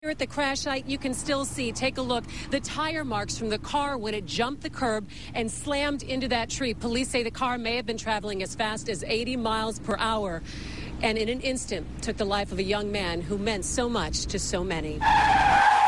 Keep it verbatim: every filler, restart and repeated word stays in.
here at the crash site, you can still see, take a look, the tire marks from the car when it jumped the curb and slammed into that tree. Police say the car may have been traveling as fast as eighty miles per hour and in an instant took the life of a young man who meant so much to so many.